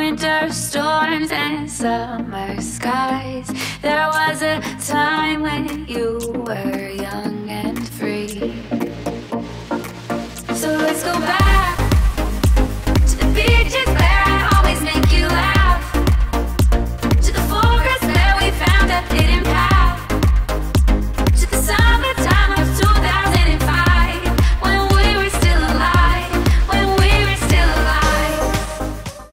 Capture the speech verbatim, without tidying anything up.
winter storms and summer skies. There was a time when you were